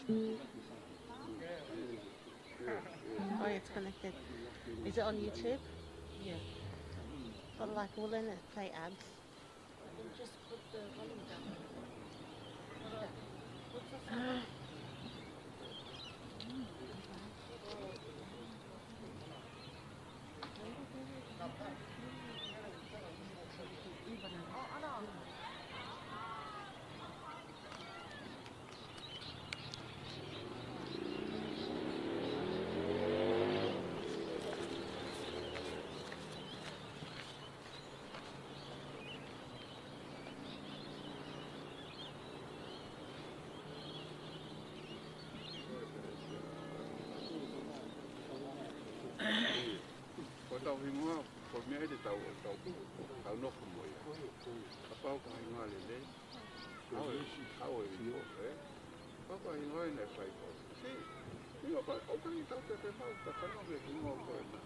Oh, it's connected. Is it on YouTube? Yeah. But like, will then it play ads? Then just put the volume down. Ko tau hingoa, ko mea ele tau noko mo ia. Ka pau ka hingoa le le. Au e rio, pau ka hingoa nei pai ko. Si, hingoa pa, o ka ni tau te pe mau, ka whanohe hingoa ko e na.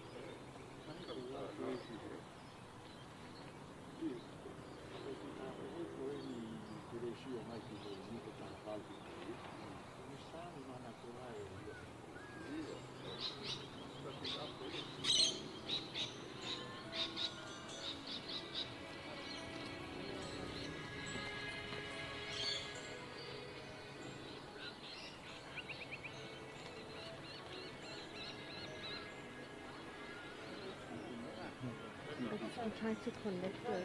I'm trying to connect the.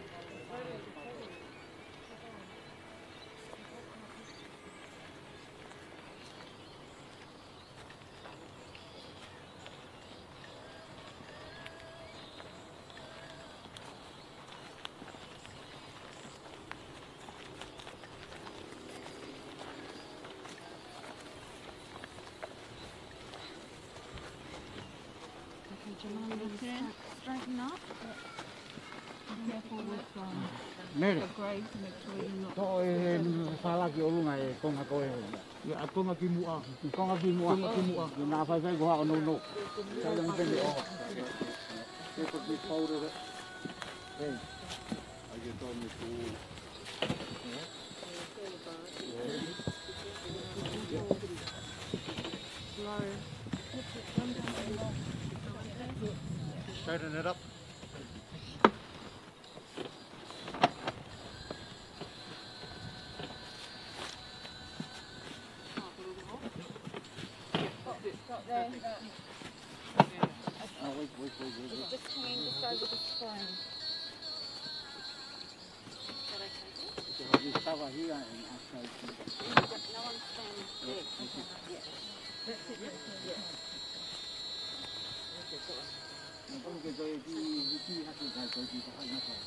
Straighten up. Be careful with the grade to make sure you're not... Whalaki o lunga e konga koe. Ia konga ki mua. Konga ki mua. Konga ki mua. Nā whai ko hao no no. Kaya ni pende o. Ke ko ki paure re. Hey. Ai ke tō me ku. Straighten it up. Just hanging just over the spine. Estava here and outside. No one's staying there. That's it. Yeah. Como que tôi đi hát cái tôi đi có anh thôi.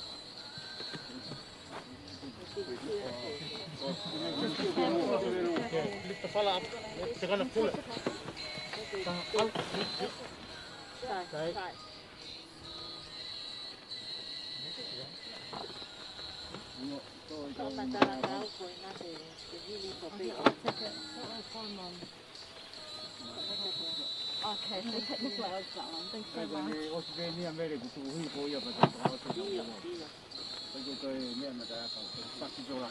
Lift the fella up. They're gonna pull it. Right. Okay, so take the flowers down. Thanks so much. Australia mere ku hui ko ya ba ta ko ta. Ko ko me ma ta ka pa ki jo la.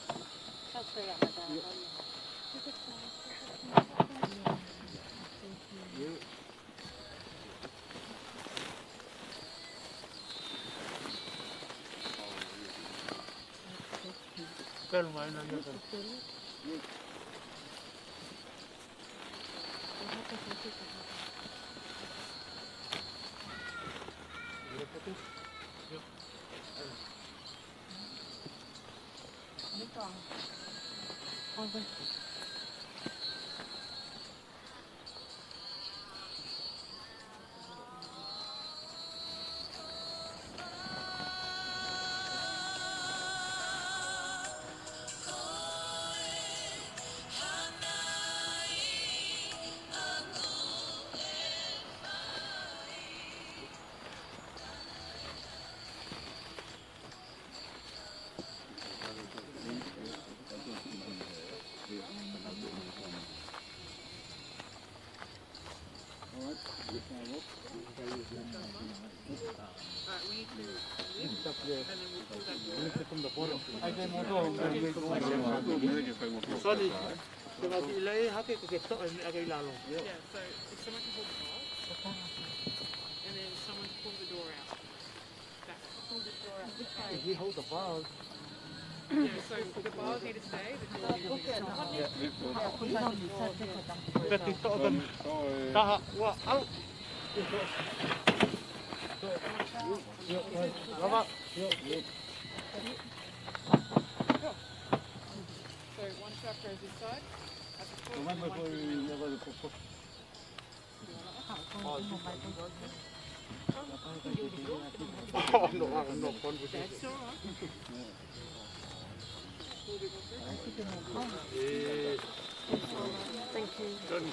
Pero mai na yo. Sorry. Se ngā ki ilai hake ko ke toa ni ake ilalo. Yeah, so if someone can hold the bars, and then someone pull the door out. That way. Pull the door out. If he hold the bars. Yeah, so the bars need to stay, the door needs to be shut. Peti toa kan taha ua au. Lama. So one strap goes this side. At the top, Remember and one for Oh, no, no, That's all right. Thank you.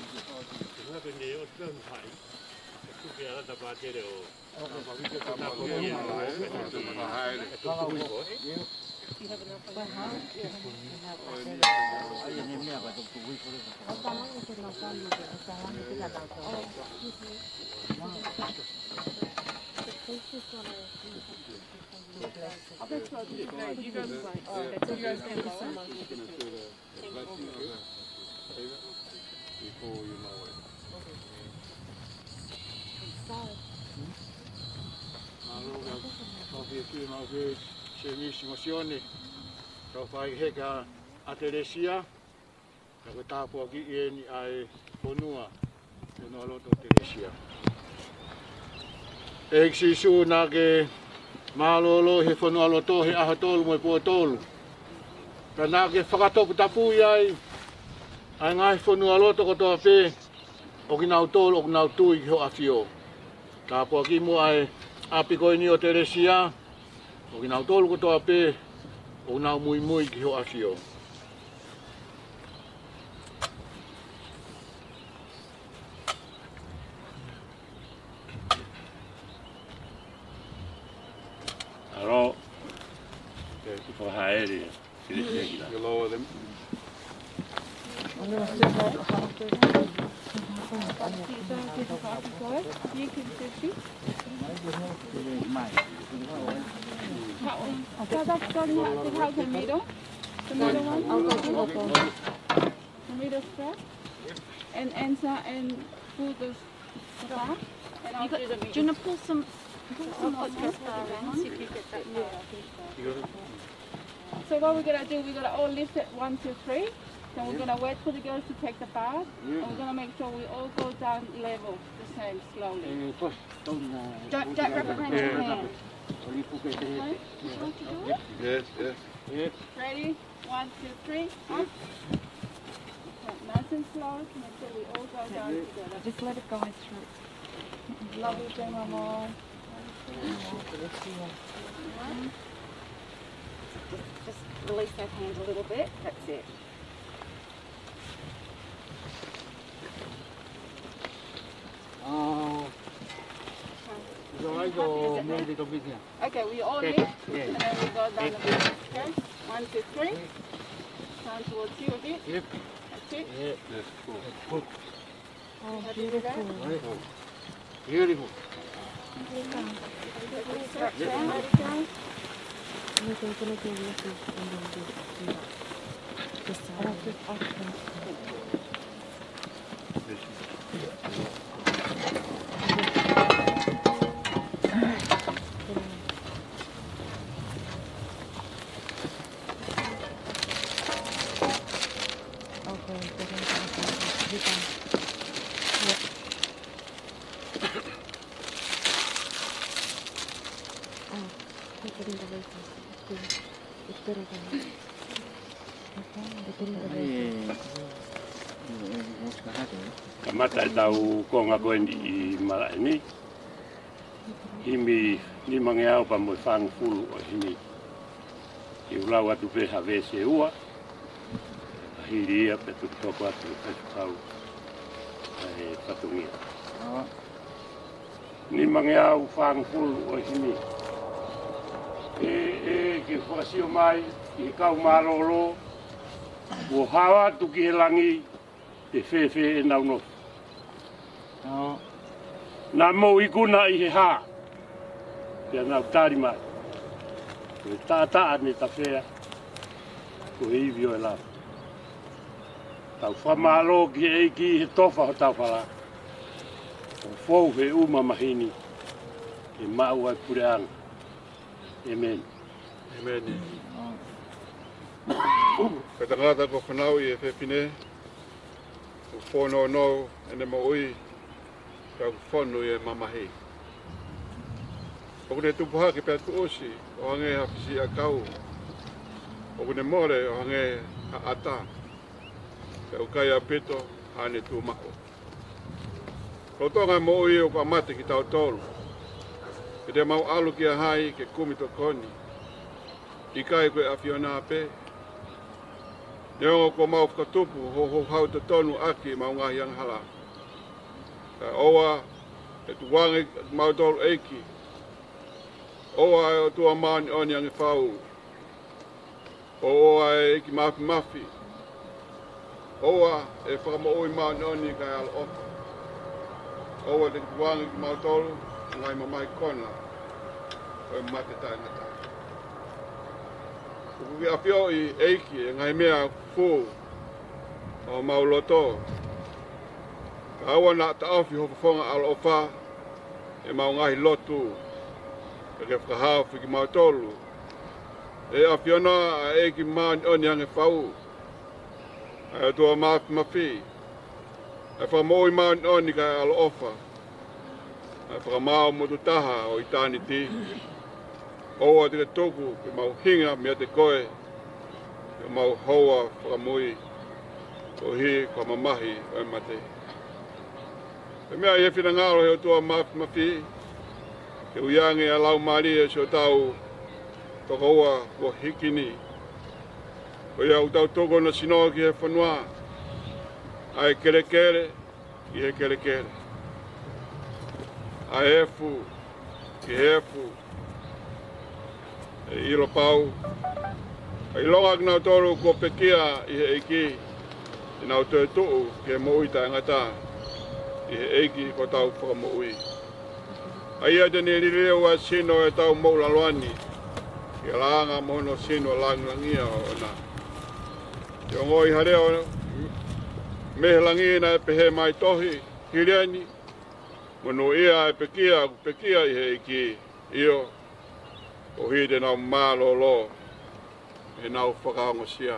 You guys can lower. Before you know it. Kau whai heka a Teresia, ka ko tāpua ki e ni ai ponua, e no loto Teresia. E si su nā ke mālolo he whanua loto he aha tolu mo e pua tolu. Ka nā ke whakatopu tapu iai, ai ngai whanua loto kotoa pē, o ki nau tolu o ki nau tui ki ho awhio. Tāpua ki mo ai apiko ni o Teresia, o ki nau tolu kotoa pē, o nau mui mui ki ho awhio. Aro, ko haere, You lower them. The middle one? The middle strap? And answer and pull the bar? And I'll do the middle. Do you want to pull some more around? See if you get that So what we're going to do, we're going to all lift it 1, 2, 3. Then we're going to wait for the girls to take the bar. And we're going to make sure we all go down level, the same, slowly. Don't wrap it around your hand. Okay? Would you like to do it? Yes. Ready? 1, 2, 3. Up. Nice and slow. Make sure we all go down together. Just let it go through. Love you, Mama. Just release that hand a little bit. That's it. Okay, we all lift, and then we go down the middle. Okay? 1, 2, 3. Turn towards you a bit. That's it. Yes, cool. Oh, beautiful. Beautiful. Strap down, let it down. ka mata e tau konga koe ni i mara ni. Himi ni mangeau pa mo whang fulu o himi. I ulau atu pe have se ua. Hiri ia pe tu toko atu pe tau. E patungia. Ni mangeau whang fulu o himi. E ke whasio mai i kau maroro. O hawa tu ki he langi te whewhe e nau no. Nā mou i kuna i he hā. Pea nau tāri mai. Ko e tātaa ne ta whea. Ko e iwi o e lawa. Tau whamalo ki eiki he tofa ho tau whala. O fōu he uma mahini. E mau ai pureanga. Amen. Amen. Ka tangata ko whanau i e whepine. O whono no ene mo ui. Ka whonu i e mamahi. O kune tupuha ki pia tu osi. O hange hawhisi a kau. O kune more o hange ha ata. Ka ukai a pito hane tu mako. Ko tonga mo ui o ka mate ki tau tolu. E te mau alu ki a hai ke kumi to koni. I kai koe a whiona pe. Neongo ko mau whakatupu ho hau te tonu aki mau ngahi ang hala. Ka oa e tu wangi mau tolu eiki. Oa e o tua maani oni ang e whau. Oa e eiki mafi mafi. Oa e whakamooi maani oni kai ala ofa. Oa te tu wangi mau tolu ngai mamai kona. Oe mate tai ngata. Kuki a whio i eiki e ngai mea fu o mauloto. Ka awa na ta awhi ho whafonga ala ofa e mau ngahi lotu. E ke whakahao whiki mau tolu. E a whiona a eiki maani oni ange whau. E tua mafi mafi. E whamoi maani oni kai ala ofa. E whakamao motu taha o itani ti. Oa te toku ke mau hinga mea te koe. Ke mau hoa whakamui. O hi kwa mamahi o e mate. E mea i he whina ngaro he o tua mafi mafi. Ke uiange a lau maari e so tau. Toka ua o hikini. O ia utau toko na sinoa ki he whanua. Ai kere kere ki he kere kere. Ai hefu ki hefu. E iro pau. Ai longa ki nau toru ko pekia i he eiki. I nau tue tuu ki he moita e ngata. I he eiki ko tau whakamoui. Ai ia te ni rireo a sino e tau moula loani. Ki laanga mono sino langia o na. Yo ngoi hareo mehe langina e pehe mai tohi hiriani. Mono ia e pekia i he eiki. Io. O hi te nau mālolo, e nau whakaongo sia.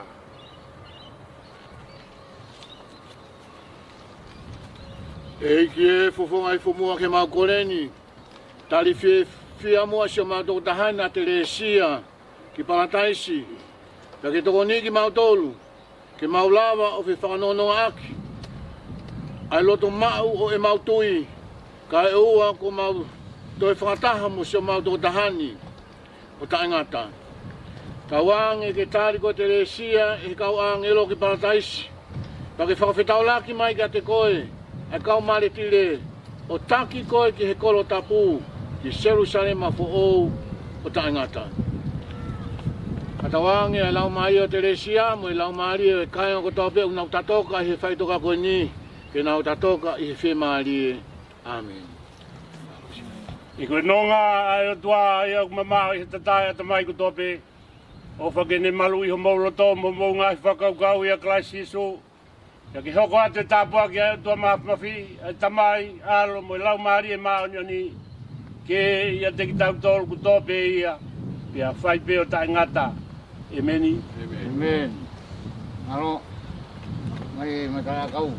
E ki e fufonga i fumua ke mau koreni. Tali fia mua si o mau toko tahana te le sia ki parataisi. Pea ke toko ni ki mau tolu. Ke mau lava o fi whakanono aki. Ai loto mau o e mau tui. Ka e ua ko mau toi whakataha mo si o mau toko tahani. O ta ngata. Ka wange ke tari ko te resia e kau ang elo ki parataisi. Pa ke whakawhetau laki mai ka te koe. E kau mare tire. O taki koe ki he kolo tapu. Ki Jerusalema fo ou o ta ngata. Ka ta wange e lau mai o te resia mo e lau maari e kai o kotope unau tatoka he whaitoka koe ni. Ke nau tatoka i he whemaari. Amen. I koe nonga ai o tua i au mamau i he tatai ata mai ko tope. O whakene malu i ho mauloto mo mou ngai whakaukau i a klaisi isu. Ia ki hoko ate tāpua ki ai o tua mafi ai tamai alo mo i lau maari e maonioni. Ke ia te ki tau tolu ko tope ia. Pia whai pe o tai ngata. Emeni. Amen. Alo. Mai kaya kau.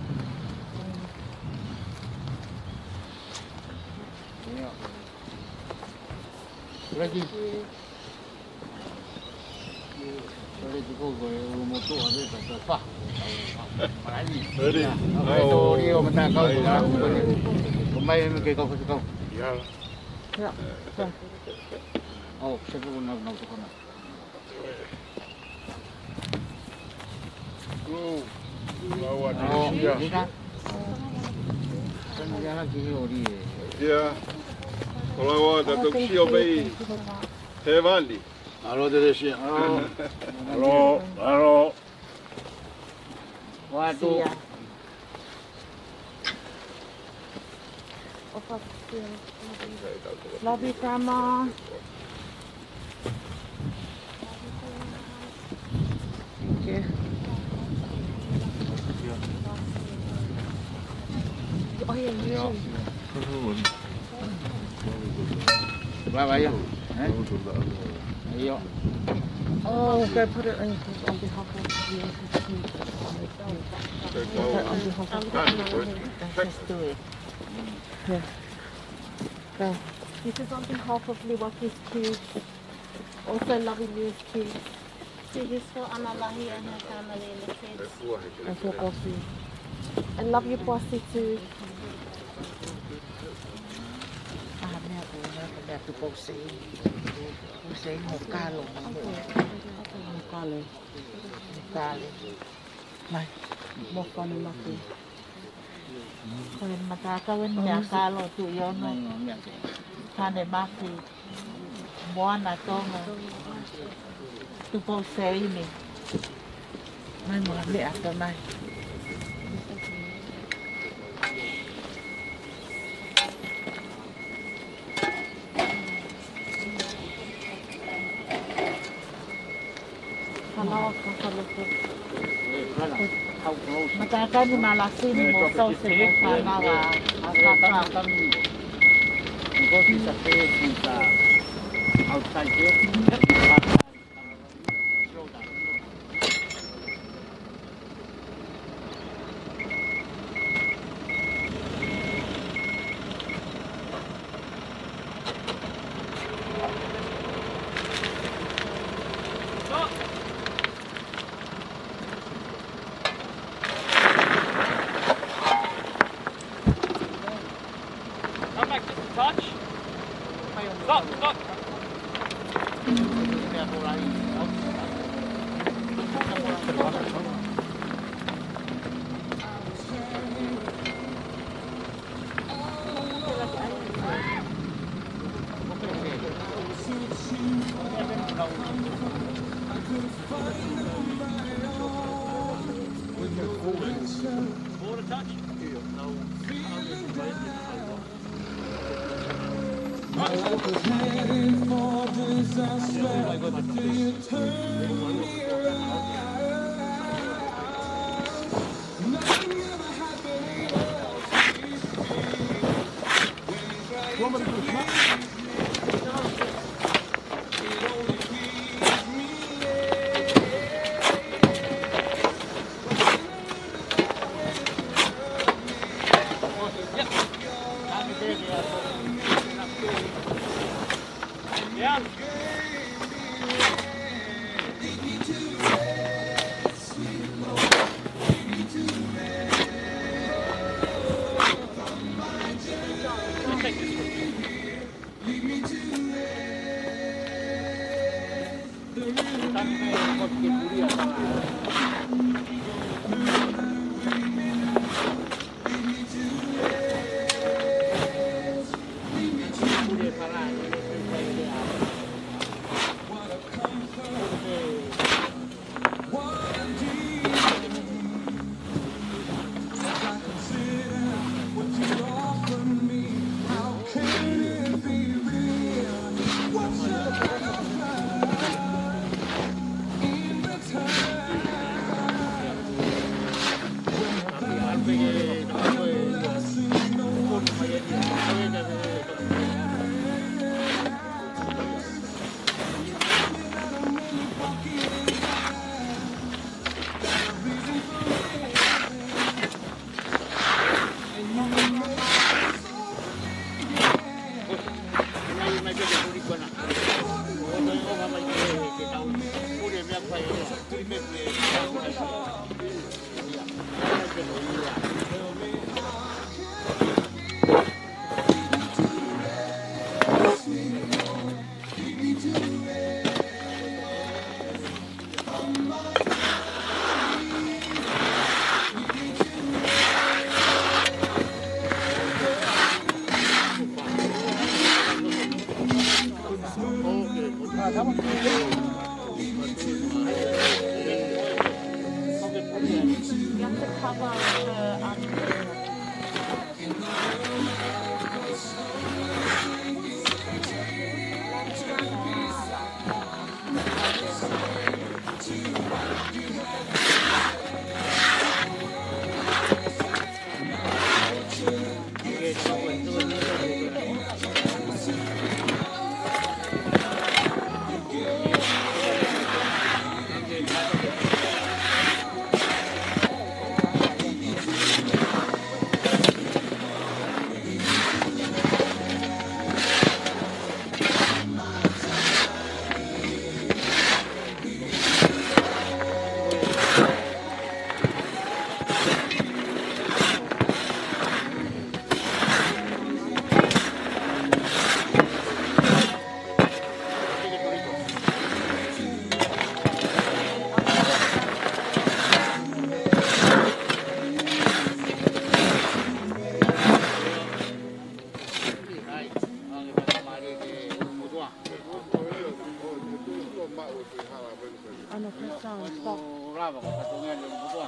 Lagi. Lagi kau kau motor ada tak sah. Malai. Heri. Oh, dia mata kau. Kembali ke kau. Ya. Ja. Oh, saya pun nak tu kena. Bawa Oh, dia. dia. Kan dia lagi ori. Dia. Kalau ada tu sio bei. Hevali. Alo de resia. Oh. Alo. Waduh. Love you, Grandma. Thank you. Ba ba ya. Ayo. Oh, go put it on behalf of the on behalf of Let's do it. Yeah. Go. This is on behalf of Milwaukee's kids. Also loving you kids. See this for Analahi and her family and the kids. And for Bossy. And love your Bossy too. Mẹ của nó đẹp từ bầu xí một ca lồng một ca lên này một con mà cứคนมาตาก็เป็นแม่กาโลตุยอนท่านในบ้านคือบ้านน่ะต้องตุโปเซนี่ไม่เหมือนเลยอ่ะทำไมMataka ni malaki ni mo so se mo kana wa akaka kami go to sa place in the outside here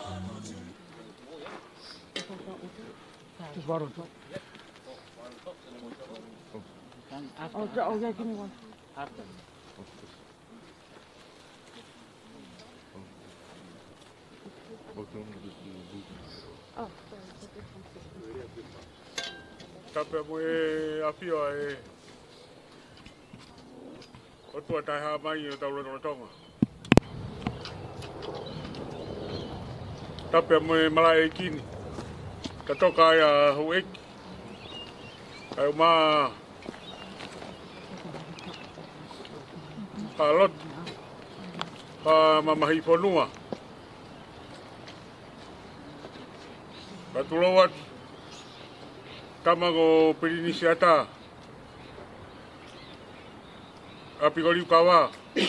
Just right on top. Oh, yeah, give me one. Oh, Tape mo e afio e o tua tai ha mai o tau roto tonga. Tape mo e mala e kini. Ka toka ai a hueki. Ai ma ka lot. Ka mamahi whanua. Ka tulowat. Tamago pirinisiata. Apigoliu kawa.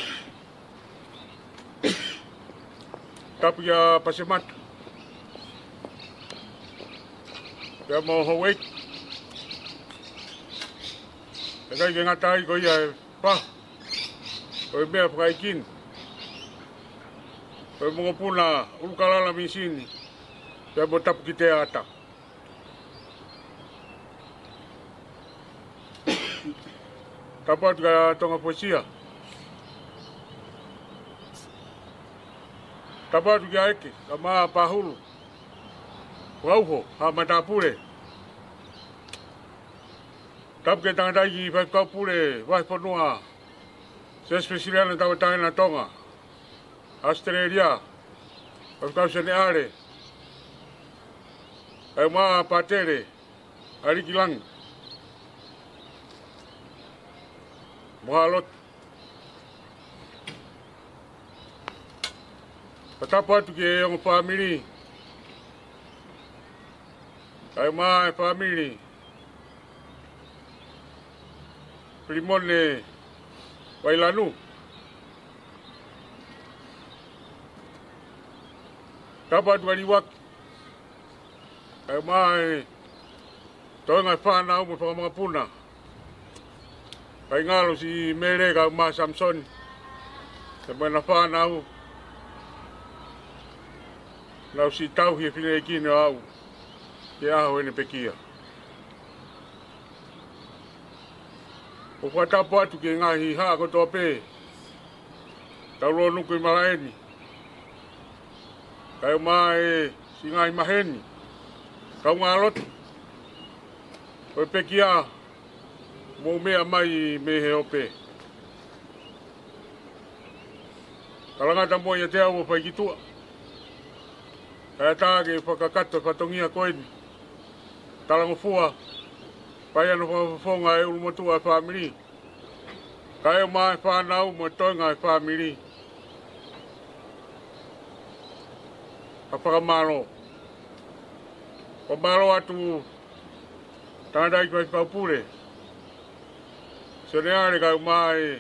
Tapi ya pasemat. Ya mau hawek. Kaya yung ngatai ko ya pa. Kaya may pakaikin. Kaya mga puna ulkalala misin. Kaya botap kita ata. Tapat ka tonga poesia. Tapat ka eke, kama pahulu. Wauho, ha matapure. Tap ke tanga dai fa ka pure, vai ponua. Se spesial na tawa na tonga. Australia. Ka se ne are. Ai ma patere. Ari kilang. Mohalot. Patapa tu ke yung family. Ay ma family. Primon ne Wailanu. Tapat waliwak. Ay ma to nga fana mo pa mga puna. Kaya nga si Mere ka ma Samson. Sabay na pa na ako. Lau si tau hi pinaikin na ako. Kaya ako ni Pekia. O patapo atu ke nga hi ha ko tope. Taulo nuku malaeni. Kaya mai si nga maheni. Kau ngalot. O Pekia. Mo mea mai me he ope. Kalangata mo ia te au o whaikitua. Kaya tāke whakakato whatongia koeni. Talango fua. Pai anu whawhonga e ulumotua whamiri. Kaya mai whanau mo toinga e whamiri. Hapaka o malo atu. Tandai kwa whapure. Seneare kau mai.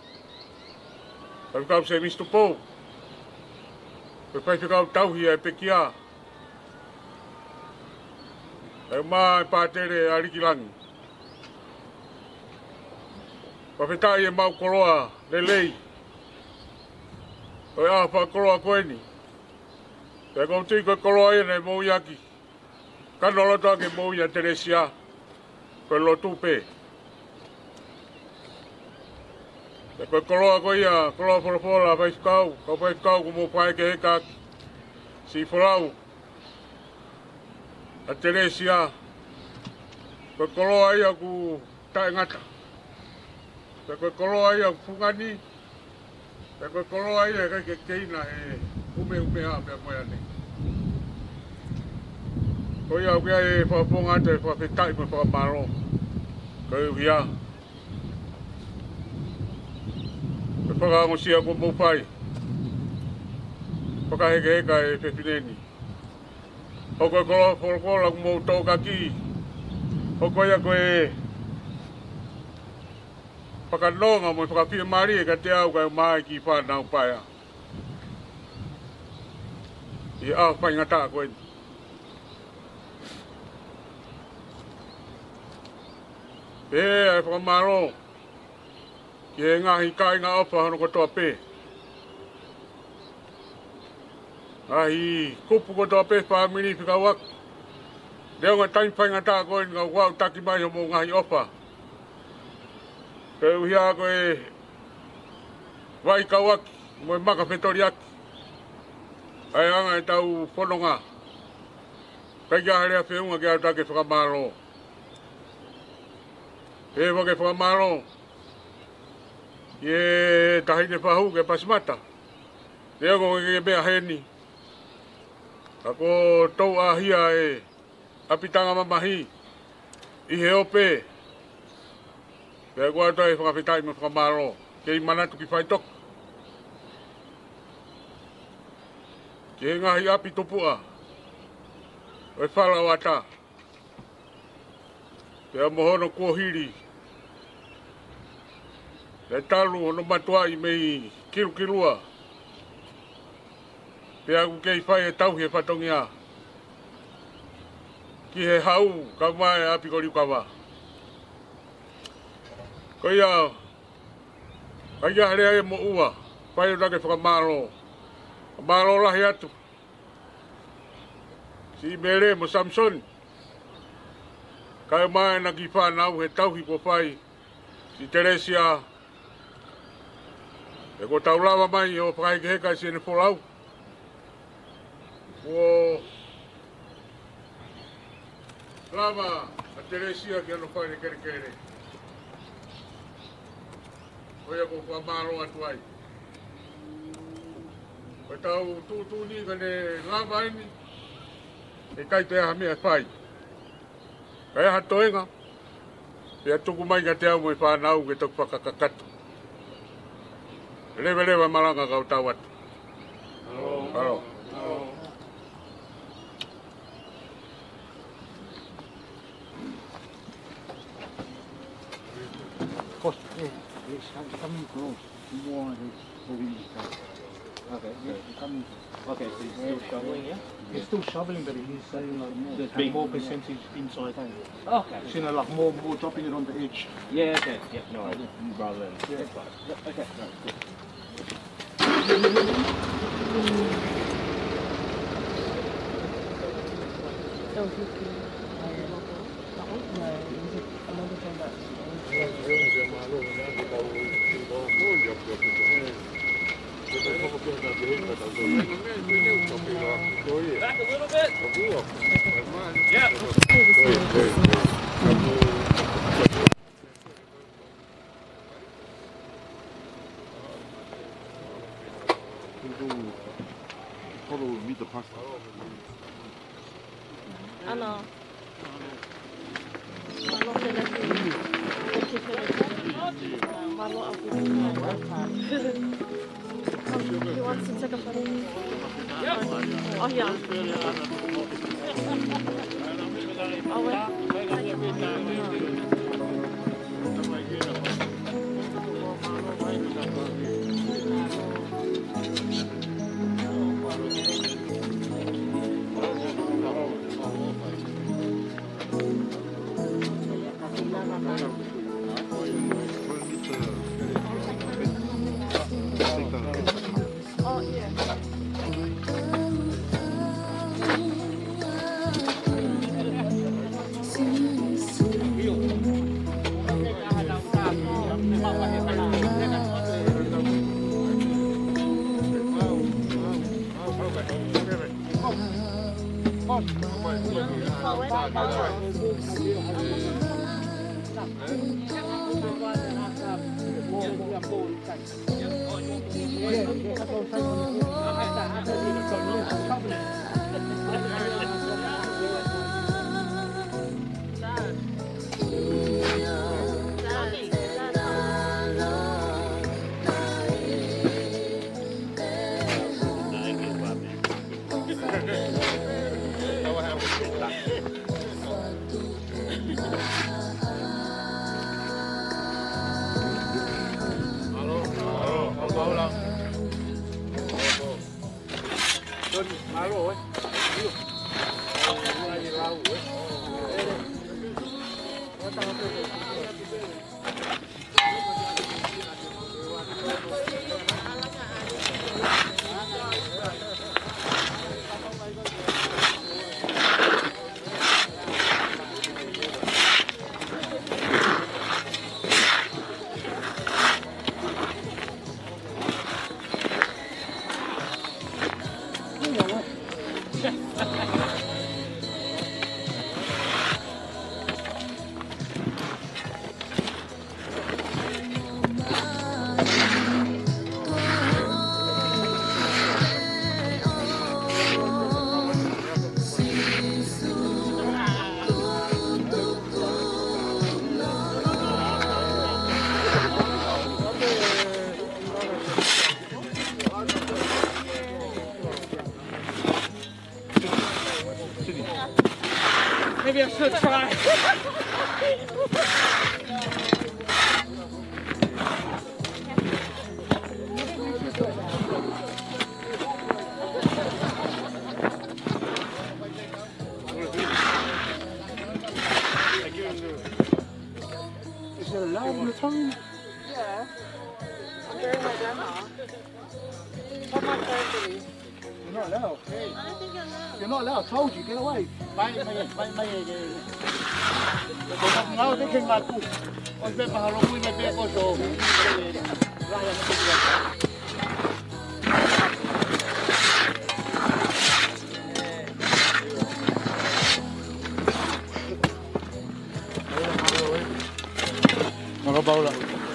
Kau se mistu po. Pai kau tauhi e Pekia. Kau mai patere arikilangi. Pawhetai e mau koloa lelei. Kau awha koloa koeni. Kau tui koe koloa e nei mou yaki. Kanoloto ke mou ya Teresia. Koe lotu pe. Koe koloa koe ia, koloa whalafola, kau whaikau ko mo whae ke heka si whalau. A Teresia, koe koloa ia ku tae ngata. Koe koloa ia fungani, koe koloa ia ke keina e ume hapea moe ane. Koe ia kia e whaponga te whawhetai me whakamaro. Koe uia. Whakaangosia ko maupai. Whakaheka e whewhineni. Hoko e koloa ko mou tau kaki. Hoko ia koe whakanonga mo whakawhia mari e ka te au kai mai ki whanau paia. I au whai ngata koe. Ai whakamaro. Ke ngahi kai ngā opa hono ko toa pē. Ai kupu ko to pe family fika wak. Deo nga time fai ngata ko nga wau taki mai mo ngai opa. Ke uhia ko e vai kawak mo maka fetoriak. Ai anga tau fononga. Kai ga hare fe unga ga ta ke fika malo. E wo ke fika malo. Ye tahi te fahu ke pasmata. Deo ko ke be heni. Ako tau ahia e apitanga mamahi I he ope. Kaya kua ito e whakapitai mo whakamaro. Kei manatu ki whaitok. Kei ngahi api tupua. Oi whala wata. Kaya mohono kuohiri. Kaya talu hono matua I mei kilua. Pea ku kei whai e tau he whatongia. Ki he hau ka mai api kori kawa. Ko ia. Ka ia harea e mo ua. Whai o take whakamaro. Maro lahi atu. Si mere mo Samson. Ka mai na ki whanau he tau hi ko whai. Si Teresia. E ko tau lawa mai o whakai ke heka si ene wholau. O lama a Teresia ki ano whaine kere kere. Oia ko whamaro atu ai. Ko tau tūtū ni kane lama ini. E kai te aha mea whai. Kai aha toenga. Pea tuku mai ka te au mo I whanau ke toku whakakakatu. Lewe lewe malanga kau tau atu. Halo. It's coming close. More is moving. Okay, it's coming. Okay, so he's still shoveling, yeah? He's still shoveling, but he's saying like Big more percentage inside. Okay. You know, like more dropping it on the edge. Yeah, okay. Yeah, no, rather than... Yeah. Yep, okay, no, good. Back a little bit. Yeah. Follow me the pasta. Ano? Malo sila Malo ang He wants to take a photo. Oh, yeah. Oh, Maybe I should try. Is it allowed on the tongue? Yeah. I'm doing my demo. What my surgery? You're not allowed. Hey. I don't think you're allowed. You're not allowed. I told you, get away. No, they can like on the Halloween, they make us all. Paula.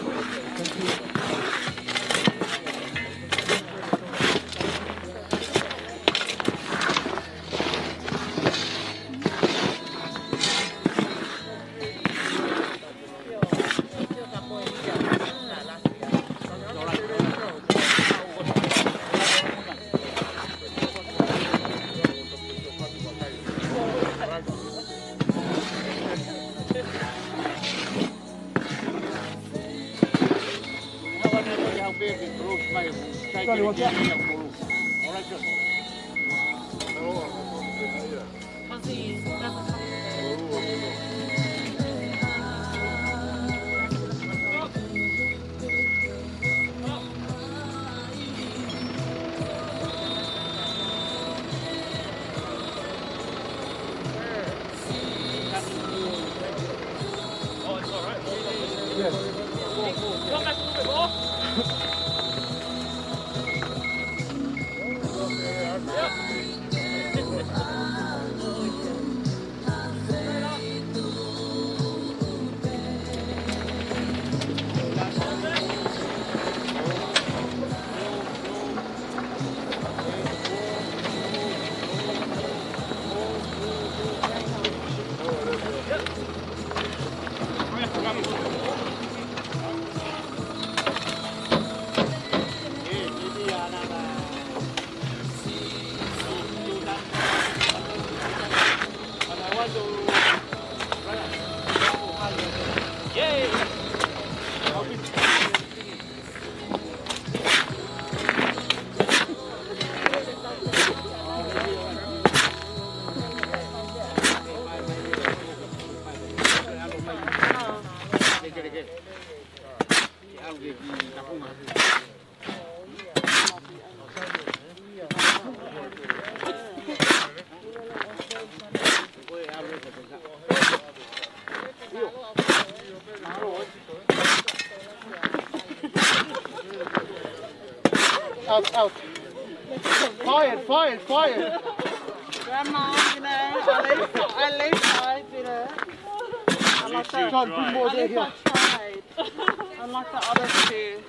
Out. Fired. Grandma, you know, at least I did it. John, put more there here. I tried. Unlike the others two.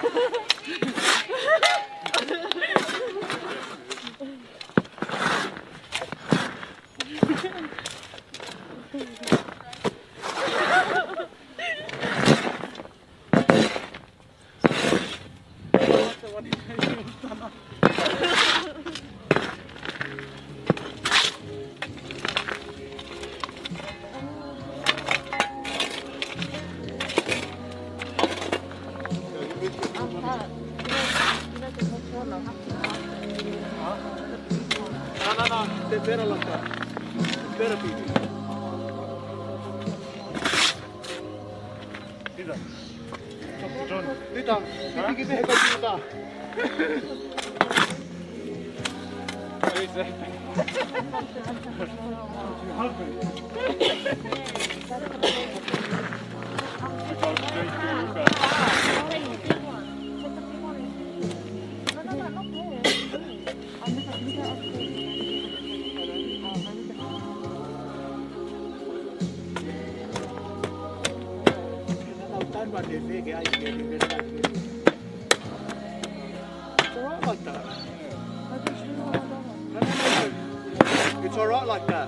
No, they're better like that. Better people. John, hindi kita hekal kita. alright like that. It's alright like that.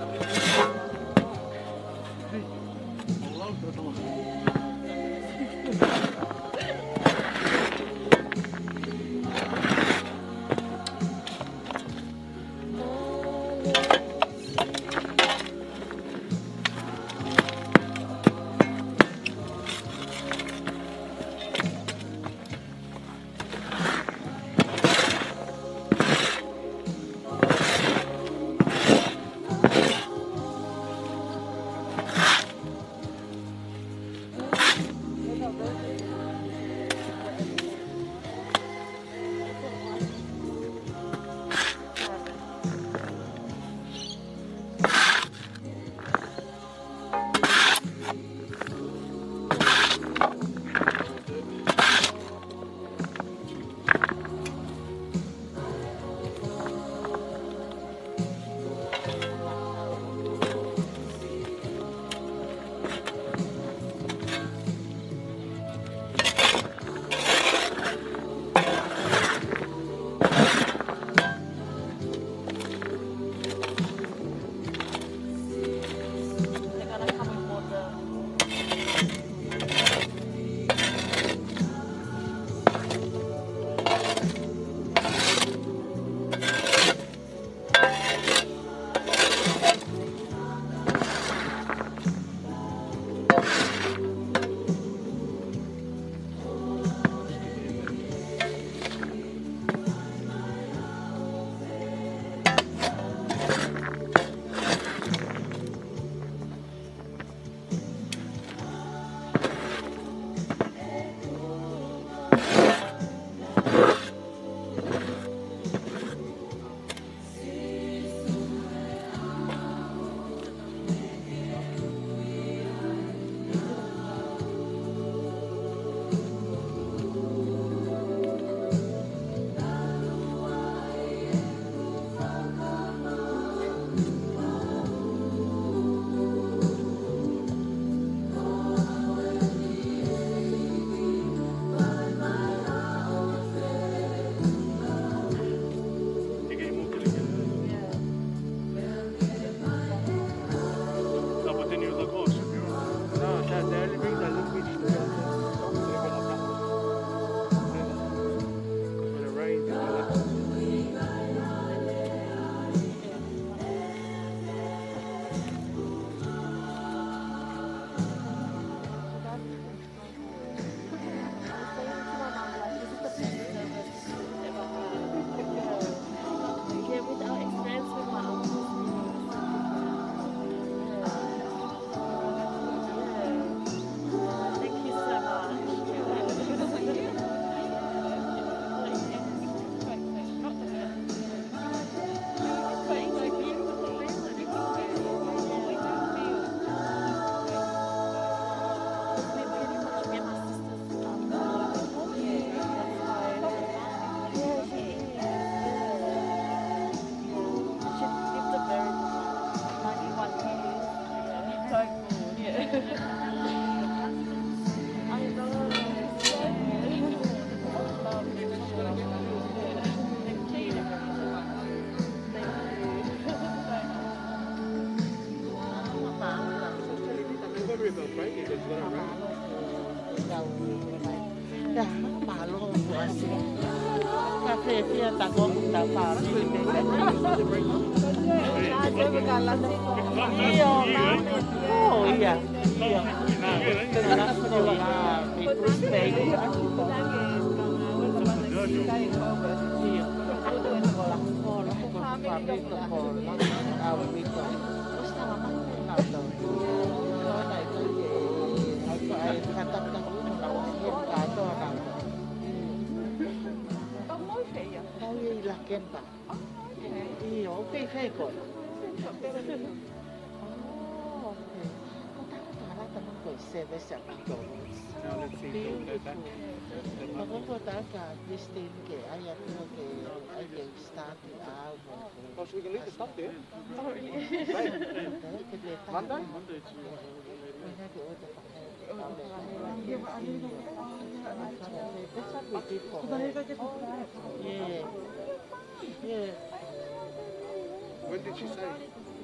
So we can leave the stuff there. Monday? That's what we did for her. Yeah. Yeah. When did she say?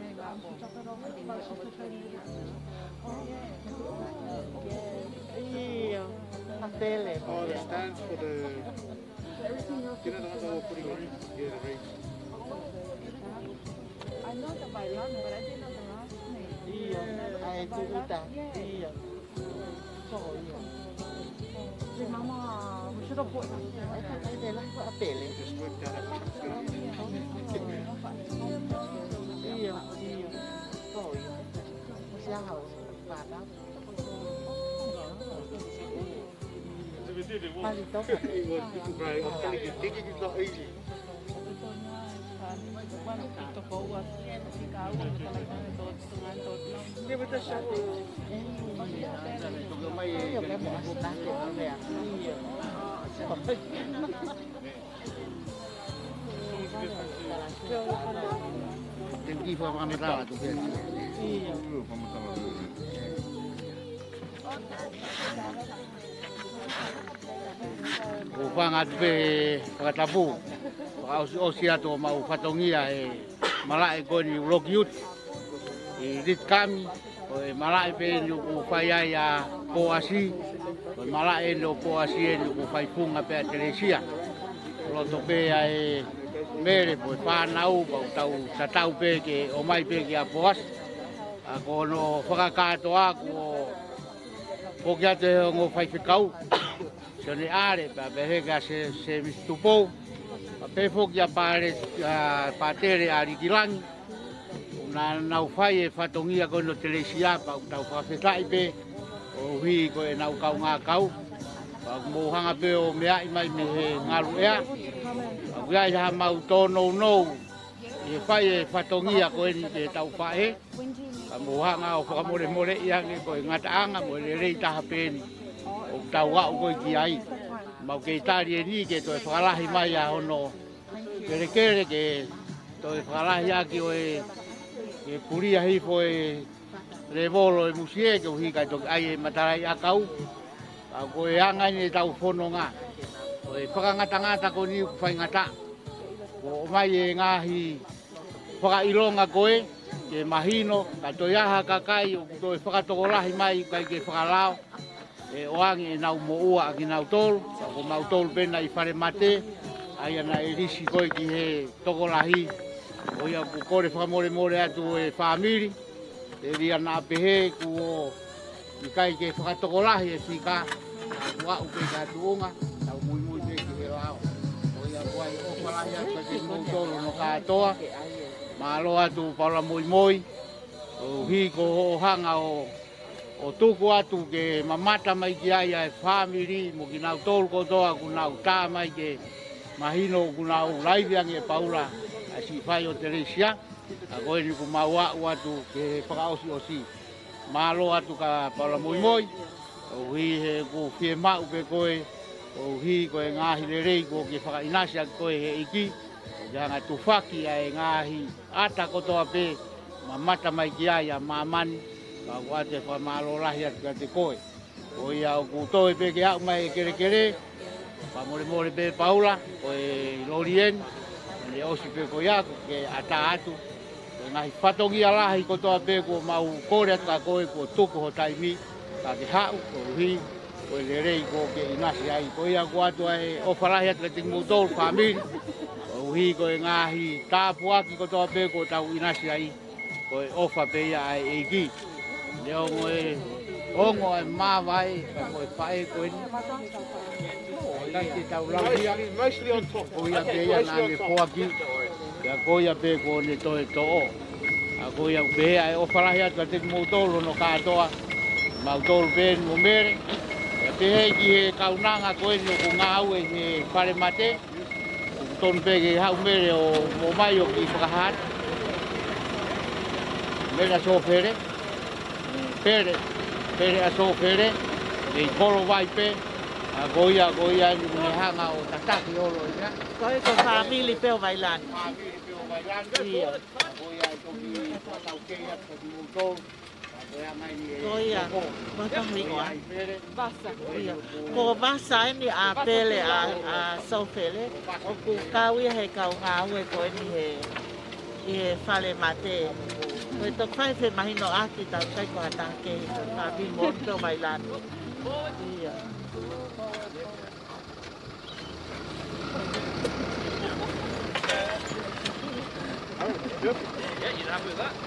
Yeah. Pastel. Oh, the stands for the... You know the ones that were putting on? Yeah, the rings. I know the Bailan, but I didn't know the last name. Yeah. I do that. Yeah. Mama, we should have bought them. I thought I did like a pele. Just worked out how much it's going to be. Yeah. Rồi. Xe hậu bà đó. Paling tốt. Right, I'm telling you, digging is not easy. Yeah, but that's how Bây giờ cái bỏ đá thì nó đẹp. Tem que ir para a metade do pé. O whanga te whakatapu, o si ato mau whatongia e malae koe ni uroki uti, i ritkami, o e malae pe ni o whai ai a poasi, o e malae ni o poasi e ni o whai funga pe a Teresia, roto pe a e mere po e whanau, o tau tatau pe ke o mai pe ke a poasi, a ko no whakakato aku o kia te ngo whai whikau, so ne are pa behega se mistupo pa pefo kia pare patere ari kilangi na nau fai e fatongia ko no Teresia pa tau whawhetai pe o hui ko e nau kau ngā kau pa mo hanga pe o mea i mai me he ngaru ea pa kuia i ha mau tono nou e fai e fatongia ko e ni te tau whae pa mo hanga o whakamore more iange ko e ngataanga mo e rei taha pe ni o tau wau koe ki ai. Mau kei tari e ni ke toi whakalahi mai a hono kere ke toi whakalahi aki o e puria hifo e revolo e musie ke uhi kai toki ai e matarai a kau. A koe angai ne tau whono ngā. O e whakangata ko ni uwhai ngata. O mai e ngahi whakailonga koe ke mahino ka toi aha kakai o toi whakatokolahi mai kai ke whakalao. E oangi e nau mo ua ki nau tolu, o mau tolu pena i whare mate, ai ana e risi koe ki he tokolahi, o ia ku kore whakamore atu e whamiri, e ria nā pehe ku o i kai ke whakatokolahi e whika, ku au pe ka tuonga, tau mui te ki he lao, o ia kuai o whalahi atu ki mau tolu no katoa, malo atu paula moi, o hi ko o hanga o tuku atu ke mamata mai ki ai e whamiri mo ki nau tolu kotoa ku nau tā mai ke mahino ku nau laiviangi e paula a si whai o Teresia a koe ni ku maua atu ke whakaosi osi malo atu ka paula moi o hi he ku whie mau pe koe o hi koe ngahi le rei ko ke whakainasi a koe he iki o ke hanga tufaki a e ngahi ata kotoa pe mamata mai ki ai a mamani ka kua te whamalo lahi atu ka te koe. O ia o kutoe pe ke au mai kere, pa more pe paula, o e lorien, le osi pe ko iaku ke ata atu. O ngahi whatongia lahi kotoa pe ko mau kore atu ka koe ko tuku ho taimi, ka ke hau, ko hui, o le rei ko ke inasi ai. Ko ia kua atu ai o whalahi atu ka te mutolu whamiri, o hui ko e ngahi tāpuaki kotoa pe ko tau inasi ai, ko e ofa pe ia ai e ki. Leo ngoe ongo e mawai ka koe whae koe ni. Kai te tau lauhia. Mostly on top. Ko ia pe ia nā me poaki. Ka ko ia pe ko ne toe to'o. A ko ia pe ai o whalahi atu ka te mautolo no katoa. Mautolo pe ni o mere. Ia pe hei ki he kaunanga koe ni o ko ngā au e he whare mate. Tonu pe ke hau mere o mo mai o ki whakahat. Mera so fere. Pere a so pere, e koro vai pe, a goia ni mune hanga o tataki olo ina. Koe ko family pe o Bailan. Family pe o Bailan, goia i toki tau kei atu ki mutolu, Ko ia, mata hingoa. Vasa. Ia. Ko vasa ni a pele a sofele. O ku kawi he kau ngā ue ko ni he fale mate. Ko e tok whai whe mahino aki tau kai ko hatake. Ka bi monto mai lanu. Ia. Yeah, you're happy with that?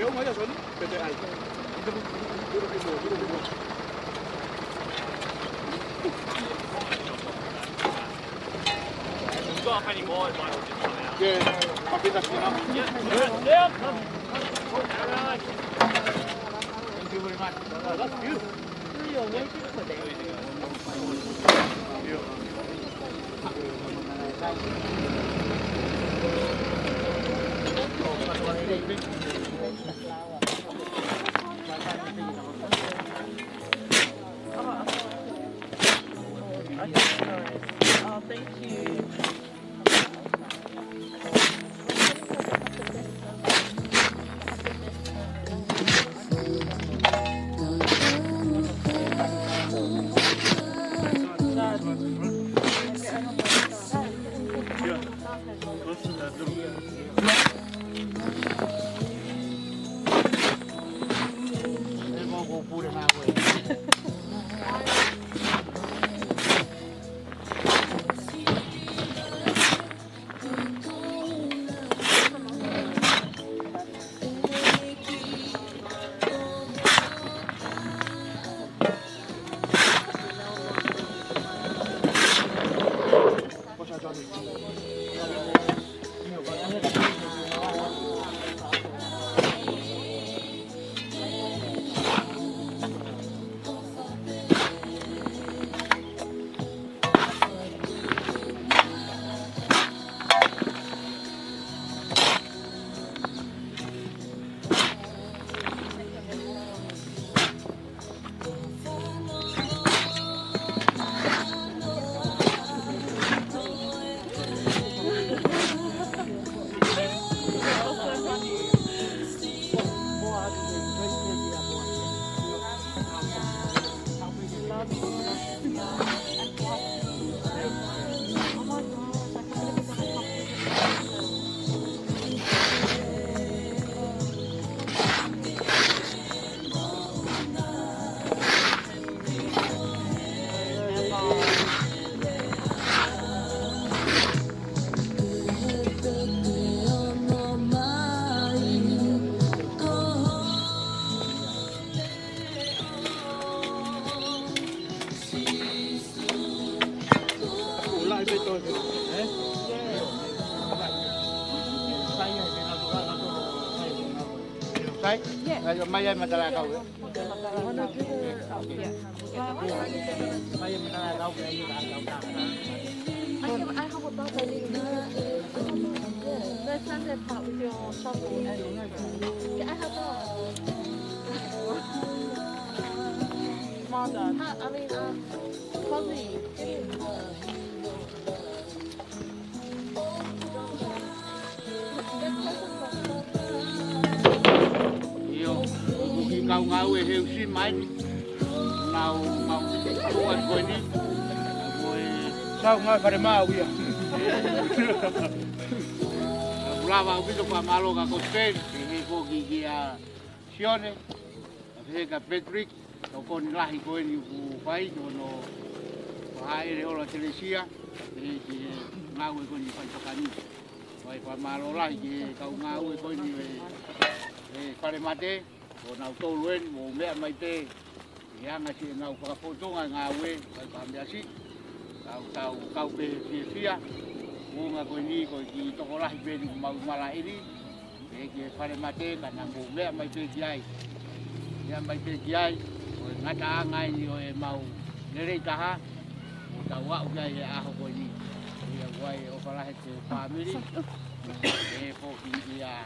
If you've got any more, it might all just come out. Yeah, I'll be back now. Yeah. Thank you very much. That's beautiful. You're waiting for them. Oh, thank you. Saya mai masalah kau. Mai masalah kau ke ini kau. I have a daughter living here. Let's send it out with your shovel. Yeah, I have a Mother. I mean, fuzzy. Kau ngau e heu si mai nau mau kuat ko ni moi sau ngai pare mau ia brava o biso pa malo ka kosten he ko gi a sione he ka Patrick ko kon lahi ko ni ku pai no ai re ola telesia he ki ngau ko ni pai pakani vai pa malo lahi ki kau ngau ko ni e pare mate o nau tō luen mo mea mai te i anga si nau whakapotonga ngā ue kai pāmea si kau pe fia o ngā koe ni koe ki toko lahi pēni ku mau mala iri e ki e whare mate ka nā mo mea mai te ki ai mea mai te ki ai o e ngata angai ni o e mau nerei taha o tau wau kai e aho koe ni i a wai o whalahe te whamiri e pōki i a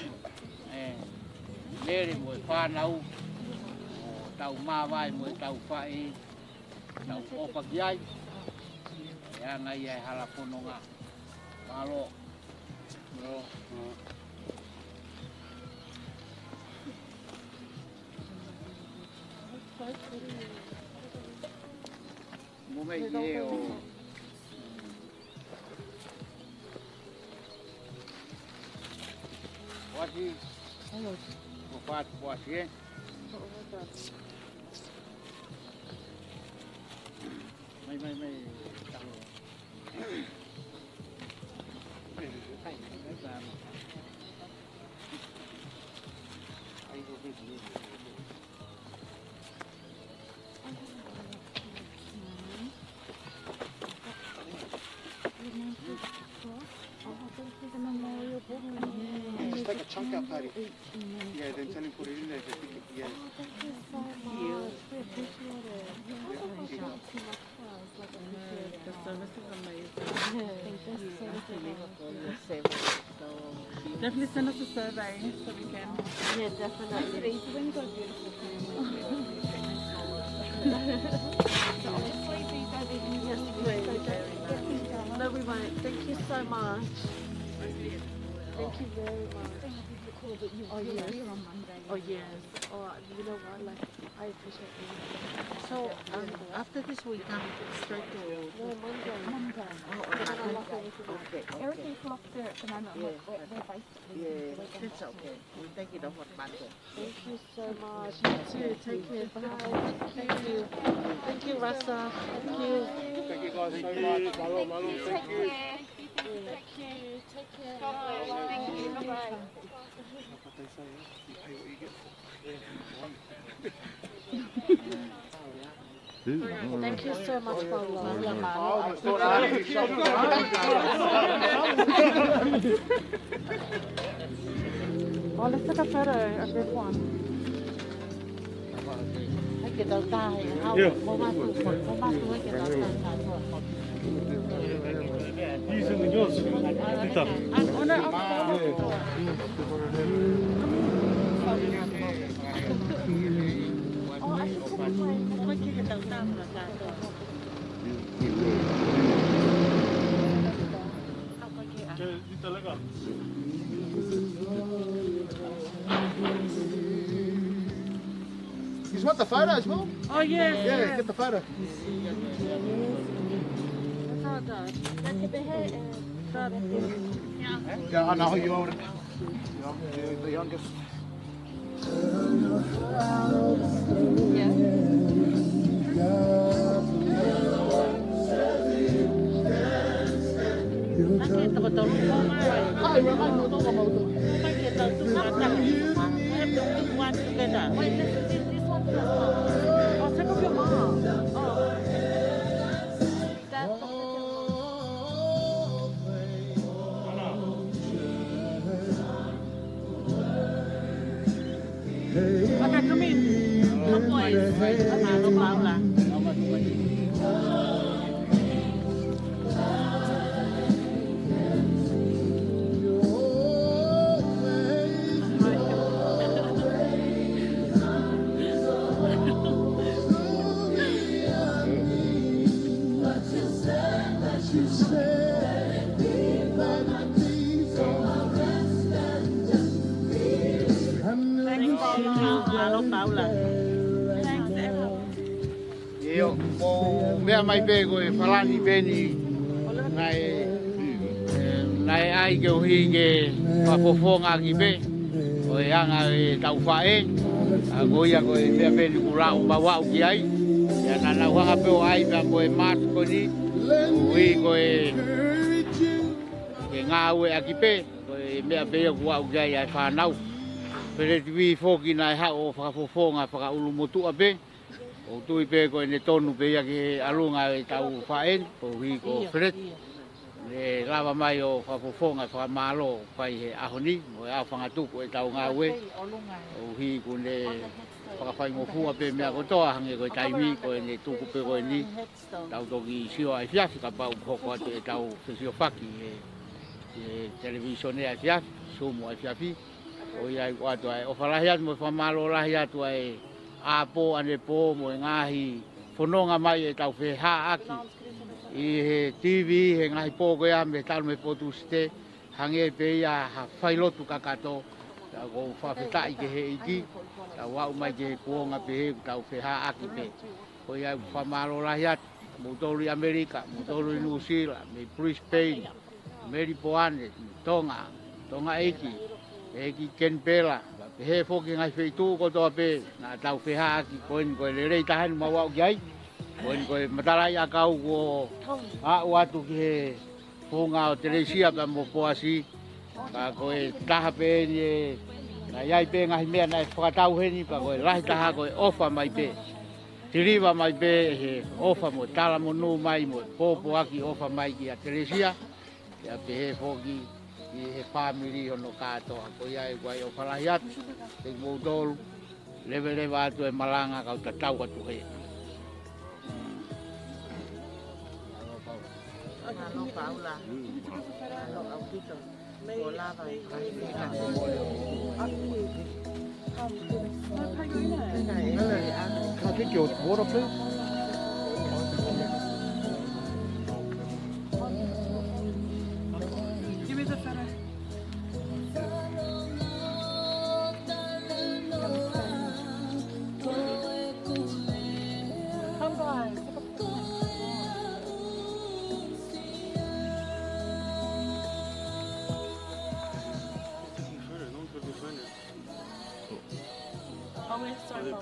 Nere mo whanau, o tau mawai mo tau whae, tau opa ki ai. E anga i ai hala pono ngā. Malo. Mo mai ke o. Wasi. Hello. Mo pat wasi. Mai. It's like a chunk out party. Yeah, then tell him put it in there. Yeah. Thank you so much. We appreciate it. The service is amazing. Thank you so much. Definitely send us a survey so we can. Yeah, definitely. So honestly, these are the easiest ways to get things done. No, we won't. Thank you so much. Thank you very much. Oh yes. Oh yes. Oh, you know what? Like, I appreciate it. So after this we come straight to No, Monday. okay. Everything's locked there at the moment. Yeah. We're basically. Yeah, it's okay. We take it off on Monday. Thank you so much. You too. Take care. Bye. Thank you. Thank you, Rasa. Thank you. Thank you guys so much. Malo, thank you. Thank you. Take care. God bless. Thank you. Bye-bye. What they say, you pay what you get. Thank you so much, Oh, let's take a photo of this one. Hay cái đầu ta hay hao có ba tuổi cái đầu ta thôi. You just want the photo as well? Oh, yes. Yeah, get the photo. Yeah, I know you older. You're the youngest. Wait, this one. Oh, take off your mom. Oh. That's Okay, come in. Nó quay, nó bảo là nó bảo là Yo, mea mai pe koe whalani peni nai ai ke uhi ke whafofonga ki pe koe anga e tau whae a goia koe mea peni kurau mawau ki ai ia nana wanga peo ai pia koe mas koni uhi koe ke ngā ue a ki pe koe mea pea kuau ki ai ai whanau pere tiwi foki nai hao whafofonga whakaulu motua pe o tui pe ko ne tonu pe ya ke alunga e tau faen o hi ko fret le lava mai o fafofonga fa malo fai he ahoni mo a fanga tu ko e tau nga we o hi ko ne pa fai mo fu pe me ko to hange ko taimi ko ne tu ko pe ko ni tau to ki sio ai fia ka pa ko ko te tau sio faki e televisione ai fia sumo ai fia fi o ia ko ato ai o fala ia mo fa malo la ia to ai a po ane po mo ngahi fononga mai e tau fe ha aki i he TV he ngahi po ko ya me tau me potu ste hange pe ia ha fai lotu kakato Ta go whawheta i ke he iki. Ta wau mai ke he kuonga pe he tau wheha aki pe. Ko ia whamaro lahi atu. Mutolu i Amerika, mutolu i New Zealand, me Brisbane, Mary Poane, Tonga, Tonga Eki, Eki Kenpela. Pe he whoki ngai wheitu ko toa pe, nā tau wheha aki koen koe le rei tahanu mawau ki ai. Koen koe matarai a kau ko au atu ki he whonga o Teresia pa mo poasi. Ka koe taha pe ni e, na iai pe ngahi mea na e whakatau heni, pa koe lahi taha koe ofa mai pe. Tiriwa mai pe he ofa mo tala mo nu mai mo popo aki ofa mai ki a Teresia. Ia pe he whoki i he family hono katoa. Ko ia e guai o whalahi atu, te mo tolu, lewe atu e malanga kau tatau atu he. Ano paula. Ano au pito. O lava i Can I take your water, please? Give me the photo. Come guys, take a photo. Oh, we're sorry.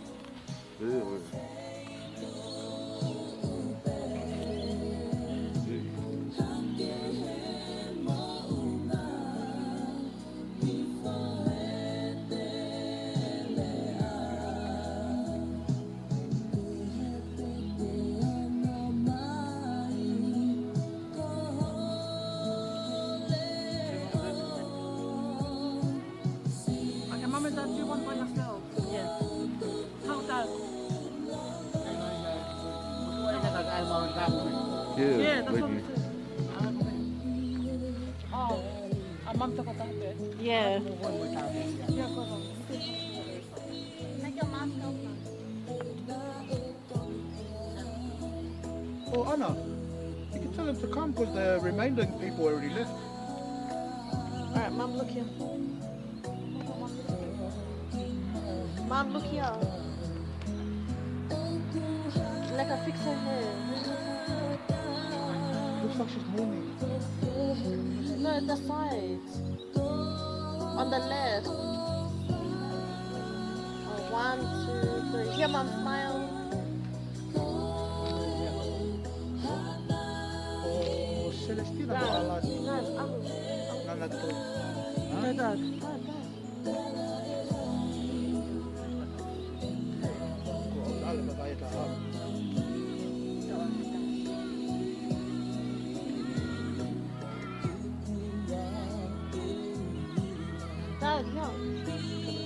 Okay, Mum and Dad, do one by yourself. Yes. How Dad? Yeah, that's what we said. Oh, Mum took a that bit. Yeah. Yeah, go on. Take your mask off now. Oh, Anna, you can tell them to come because the remaining people already left. Alright, Mum, look here. Mum, look here. Like I fix her hair. Looks like she's mourning. No, the side. On the left. Oh, 1, 2, 3. Here, Mum, smile. Oh, Celestina, Dad, Nana, no, Dad. Dad, yeah.